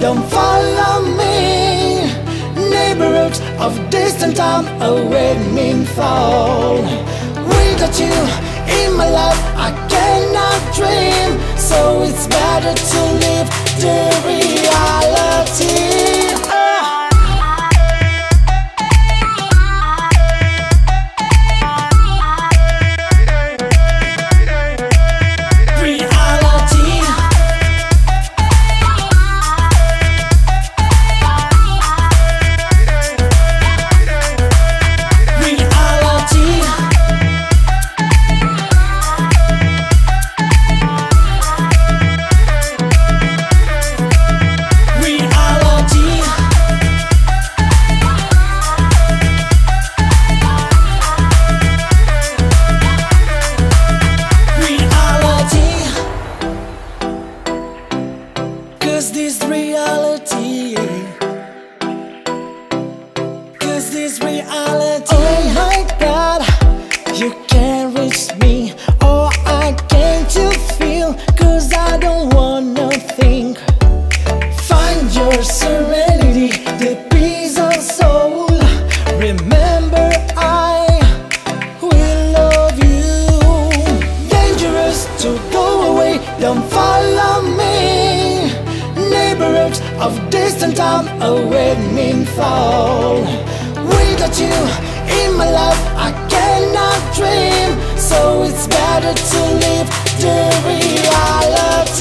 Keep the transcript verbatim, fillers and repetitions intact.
don't follow me. Neighborhoods of distant town await me fall. Without you in my life I cannot dream, so it's better to live the reality. Cause this reality, cause this reality. Oh my God, you can't reach me. Oh, I can't you feel, cause I don't wanna think. Find your serenity, the peace of soul. Remember I will love you. Dangerous to go away, don't follow me. Neighborhoods of distant town await me fall. Without you in my life I cannot dream, so it's better to live the reality.